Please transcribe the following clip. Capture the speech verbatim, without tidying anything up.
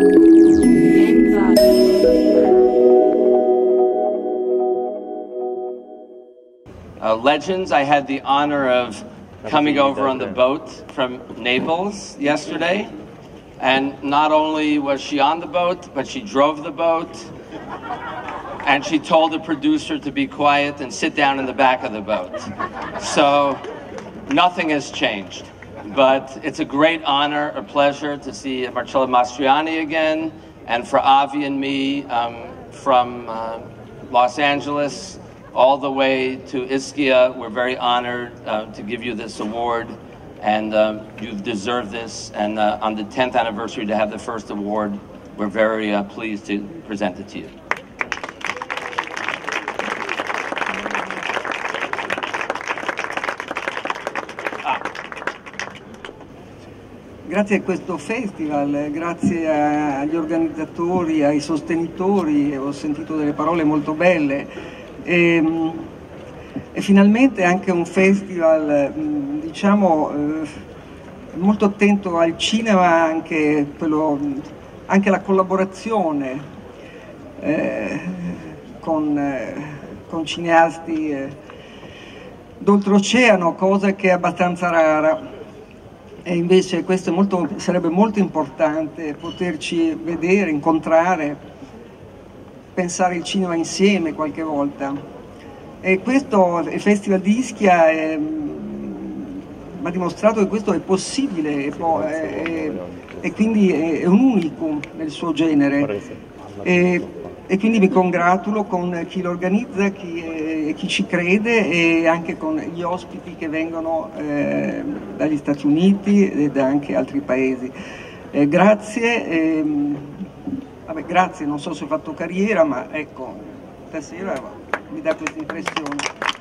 Uh, Legends, I had the honor of coming over on the boat from Naples yesterday. And not only was she on the boat, but she drove the boat. And she told the producer to be quiet and sit down in the back of the boat. So nothing has changed. But it's a great honor, a pleasure to see Marcello Mastroianni again. And for Avi and me um, from uh, Los Angeles all the way to Ischia, we're very honored uh, to give you this award. And uh, you've deserved this. And uh, on the tenth anniversary to have the first award, we're very uh, pleased to present it to you. Grazie a questo festival, grazie agli organizzatori, ai sostenitori, ho sentito delle parole molto belle e, e finalmente anche un festival, diciamo, molto attento al cinema, anche, quello, anche la collaborazione eh, con, eh, con cineasti eh, d'oltreoceano, cosa che è abbastanza rara. E invece questo è molto, sarebbe molto importante, poterci vedere, incontrare, pensare il cinema insieme qualche volta. E questo, il Festival di Ischia mi ha dimostrato che questo è possibile e, e, e quindi è, è un unicum nel suo genere. E, e quindi mi congratulo con chi lo organizza, chi, eh, chi ci crede e anche con gli ospiti che vengono eh, dagli Stati Uniti e da anche altri paesi. Eh, grazie, eh, vabbè, grazie, non so se ho fatto carriera, ma ecco, stasera mi dà questa impressione.